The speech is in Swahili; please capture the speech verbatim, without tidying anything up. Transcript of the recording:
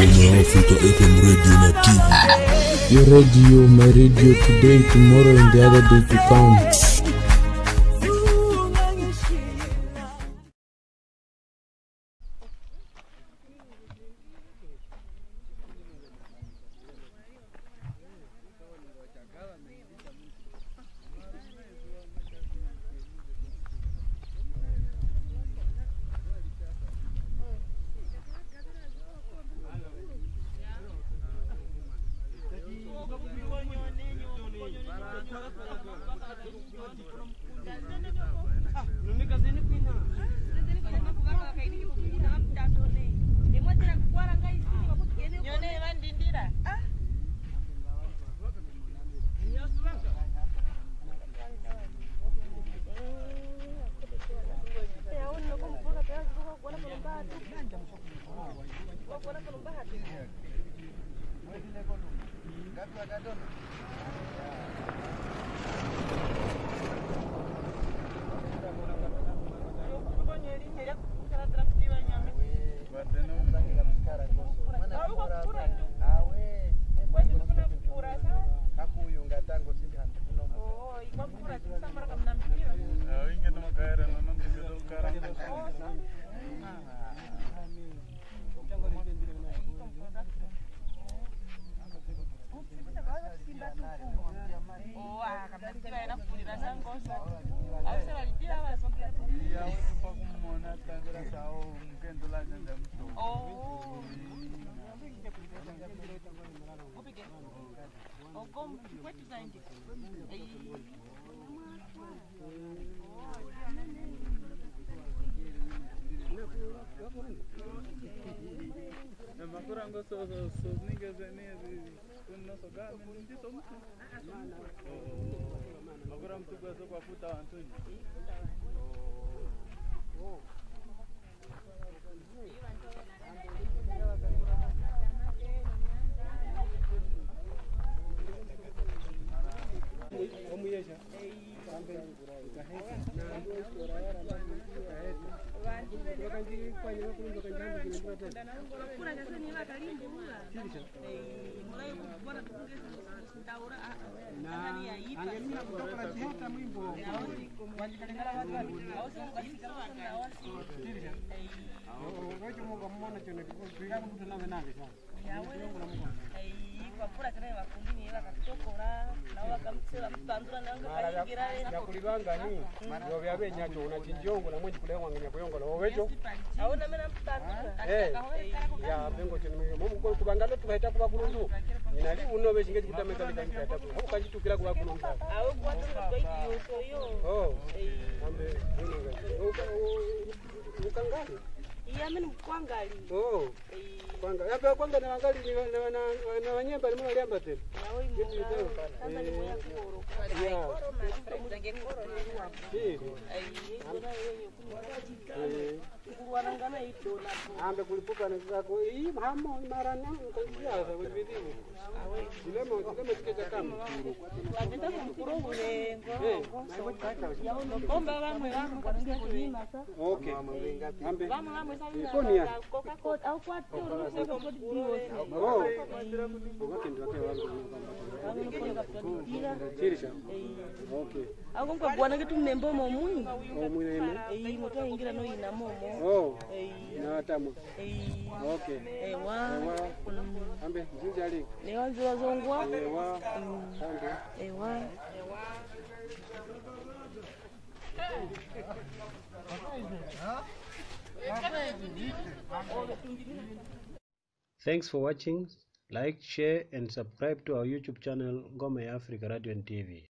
Ngoma Africa F M Radio na T V. Your radio, my radio today, tomorrow and the other day to come. So, so, so niggas and niggas, so God, man, this one. Agora mtu kwa soko afuta Antoni. Oh. Omuyesha. Nakulibanga ni yo byabe nyacho unachinjongo na mwenji kulewa ngenya kuyongo na wecho aona mena mtandura eh ya bengo chini mumu ko kubangalo tukaita kuba kulundu inali uno be shingeji kutameka lika ita ko hapo kanji tukira kuba kulundu awo kwatu ko iyo so yo oh ambe uno ukangani iya mimi mkwangali oh kwanga hapa kwanga na wangali na na na wanyemba ni mwana liamba tena yawe mwana kama ni mwana koro ya muzange koro ni wapi eh kuna yeye kuna kuwarangana ito na ambe kulipuka na zako hii mhamo marana kwa za vidhibu awe dilema dilema kike kama wapenda kumkuro ule ngo yao komba bamwe bamwe kwa ndio kulima sasa okay ambe bamwe bamwe sasa coca cola au kwa toro sio kwa dio oh ngoke ndio Chirisha. Okay. Ako kwa bwana kitu mmembo momui. Oh mwene. Eh moto ingira no ina momo. Oh. Eh na tamu. Eh okay. Eh wa. Ambe jinja ali. Ni wanzi wazongwa. Eh wa. Ambe. Eh wa. Eh wa. Thanks for watching. Like, share and subscribe to our YouTube channel Ngoma Africa Radio and T V.